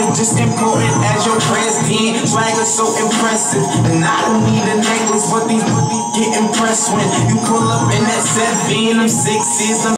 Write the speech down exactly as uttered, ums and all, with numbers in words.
just important as your president. Swagger so impressive, and I don't need a necklace, but these booties get impressed when you pull up in that seven, them sixes, them